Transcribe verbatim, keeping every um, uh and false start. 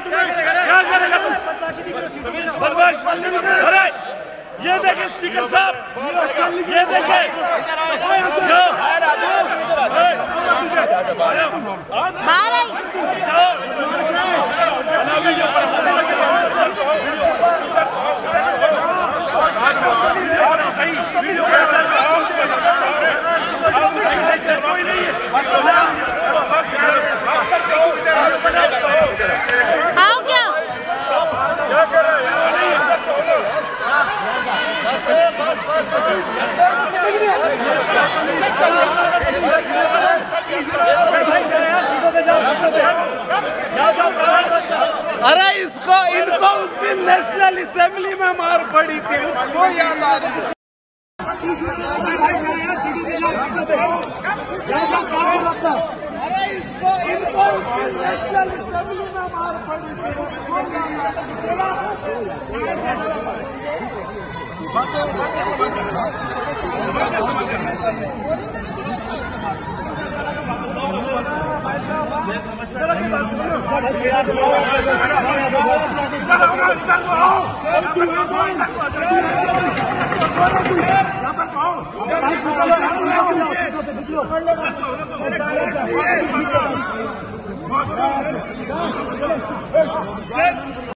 क्या करेगा तुम? बदमाश! अरे ये देखे स्पीकर साहब, ये देखे आओ क्या क्या कर रहे हैं? अरे इसको इनको उस दिन नेशनल असेंबली में मार पड़ी थी, उसको याद आ रही है। अरे इसको इनको उस दिन नेशनल असेंबली में मार पड़ी थी, उसको याद